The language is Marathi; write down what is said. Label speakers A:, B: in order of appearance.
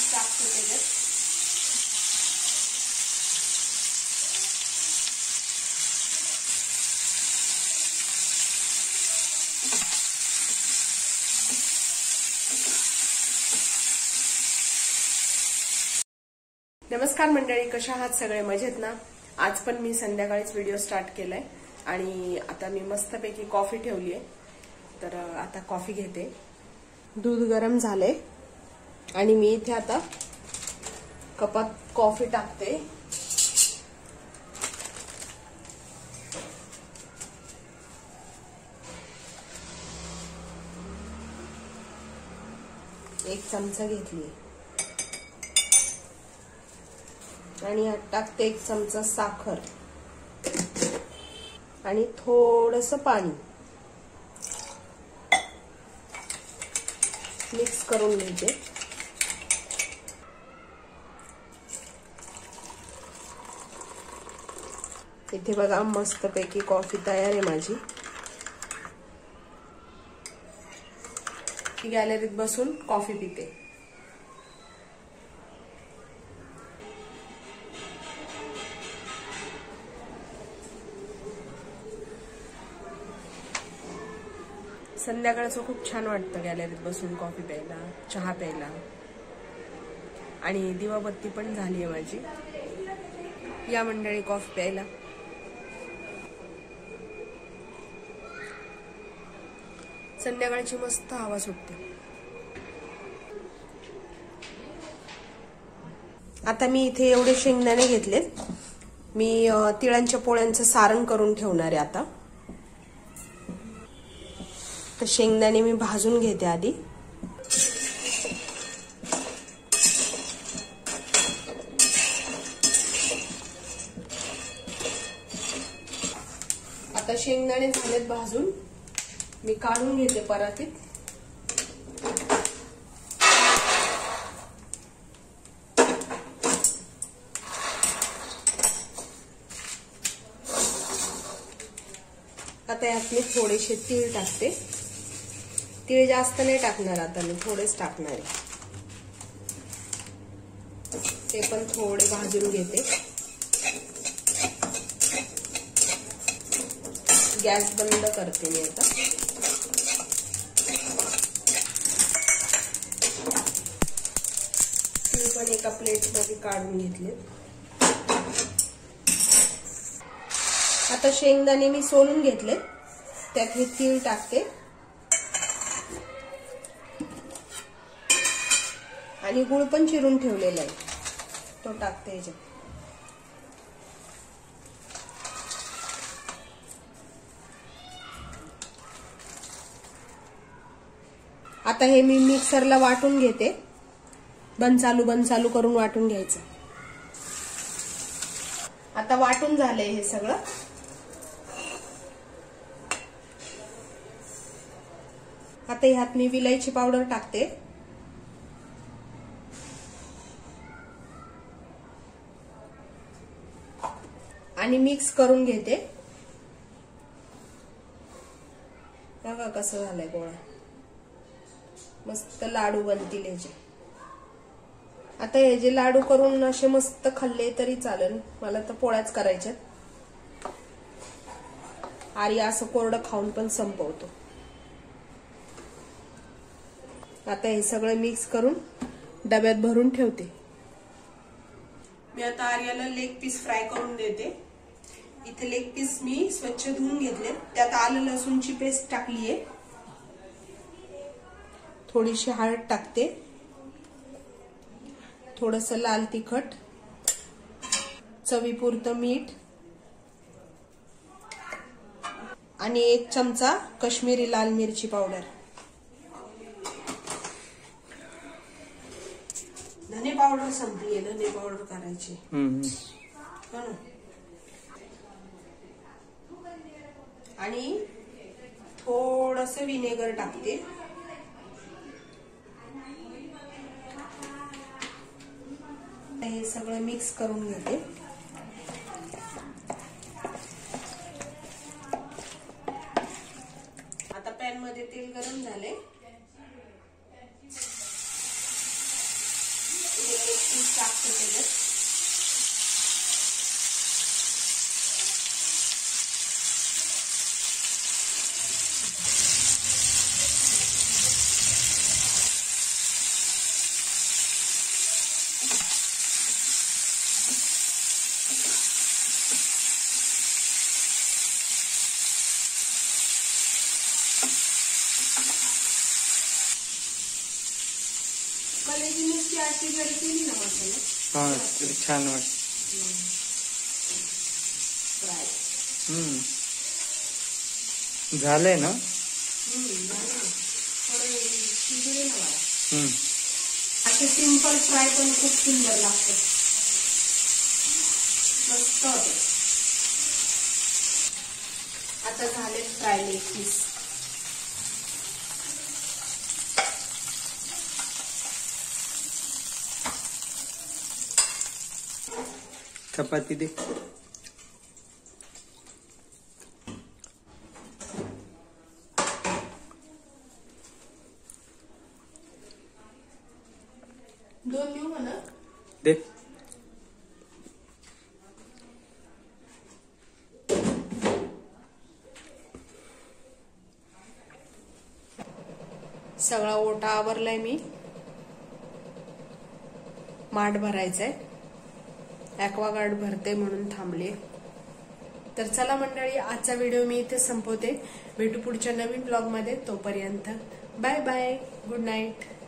A: टाकते त्याच्यात. नमस्कार मंडळी, कशा आहात सगळे? मजेत ना? आज पण मी संध्याकाळीच व्हिडिओ स्टार्ट केलाय आणि आता मी मस्तपैकी कॉफी ठेवली आहे. तर आता कॉफी घेते. दूध गरम झाले आणि मी इथे आता कपात कॉफी टाकते. एक चमचा घेतली आणि यात टाकते एक चमचा साखर आणि थोडंसं पाणी. मिक्स करून घ्यायचे. इथे बघा मस्तपैकी कॉफी तयार आहे माझी. गॅलरीत बसून कॉफी पिते. संध्याकाळचं खूप छान वाटतं गॅलरीत बसून कॉफी प्यायला, चहा प्यायला. आणि दिवाबत्ती पण झाली आहे माझी. या मंडळी कॉफी प्यायला. संध्याकाळची मस्त हवा सुटते. आता मी इथे एवढे शेंगदाणे घेतलेत. मी तिळांच्या पोळ्यांचं सारण करून ठेवणार आहे आता. तर शेंगदाणे मी भाजून घेते आधी. आता शेंगदाणे झालेत भाजून, मी काढून घेते परातीत. आता यात मी थोडेसे तीळ टाकते. तीळ जास्त नाही टाकणार आता मी, थोडेच टाकणार आहे. ते पण थोडे भाजून घेते. गॅस बंद करते मी आता. तीळ पण एका प्लेटमध्ये काढून घेतले. आता शेंगदाणे मी सोलून घेतले, त्यात हे तीळ टाकते आणि गुळ पण चिरून ठेवलेला आहे, तो टाकते याच्यात. आता हे मी मिक्सरला वाटून घेते. बंद चालू करून वाटून घ्यायचं. आता वाटून झालंय हे सगळं. आता ह्यात मी विलायची पावडर टाकते. आणि मिक्स करून घेते. बघा कसं झालंय गोळा. मस्त लाडू बनतील याचे. आता हे जे लाडू करून असे मस्त खाल्ले तरी चालेल. मला तर पोळ्याच करायच्यात. आर्या असं कोरडं खाऊन पण संपवतो. आता हे सगळं मिक्स करून डब्यात भरून ठेवते. मी आता आर्याला लेग पीस फ्राय करून देते. इथे लेग पीस मी स्वच्छ धुवून घेतले. त्यात आलं लसूणची पेस्ट टाकलीये. थोडीशी हळद टाकते. थोडंसं लाल तिखट, चवीपुरतं मीठ आणि 1 चमचा काश्मीरी लाल मिरची पावडर. धने पावडर संपलीये, धने पावडर करायची. आणि थोडंसं विनेगर टाकते. हे सगळं मिक्स करून घेते. आता पॅन मध्ये तेल गरम झाले. टाकते त्याच्यात. कलेची नुसती आरती जरी केली ना मसाला
B: हा तरी छान वाटत. झालंय ना.
A: असे सिंपल फ्राय पण खूप सुंदर लागतं, मस्त होते. आता झाले फ्राय लेग पीस.
B: चपाती दे.
A: दोन देऊ म्हणा.
B: दे.
A: सगळा ओटा आवरलाय मी. माठ भरायचंय. ॲक्वागार्ड भरते म्हणून थांबले. तर चला मंडळी, आजचा व्हिडिओ मी इथे संपवते. भेटू पुढच्या नवीन ब्लॉग मध्ये. तोपर्यंत बाय बाय, गुड नाईट.